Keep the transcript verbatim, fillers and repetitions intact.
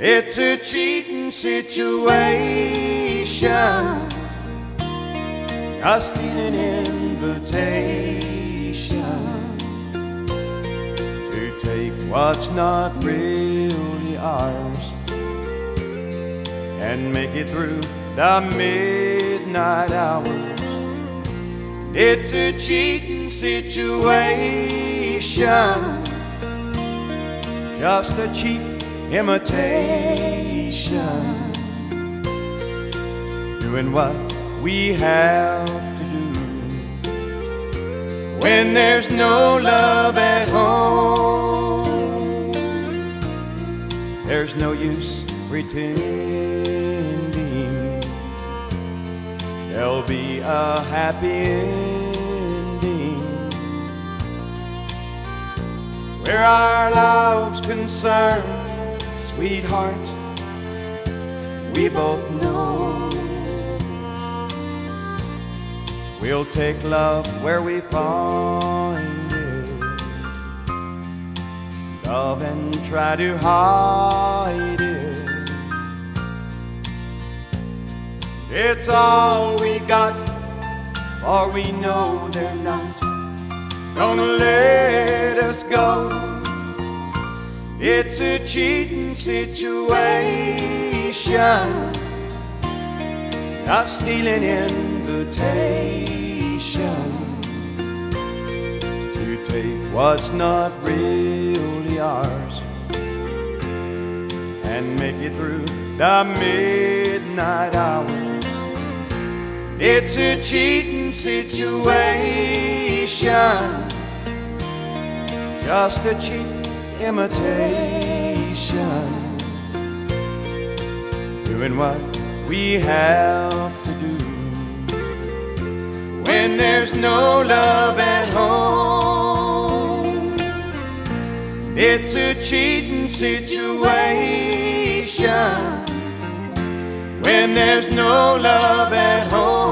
It's a cheating situation, just an invitation to take what's not really ours and make it through the midnight hours. It's a cheating situation, just a cheap imitation, doing what we have to do when there's no love at home. There's no use pretending there'll be a happy ending. Where our love's concerned, sweetheart, we both know we'll take love where we find it, love and try to hide it. It's all we got, for we know they're not gonna let us go. It's a cheating situation, a stealing invitation to take what's not really ours and make it through the midnight hours. It's a cheating situation, just a cheap imitation, doing what we have to do when there's no love at home. It's a cheating situation when there's no love at home.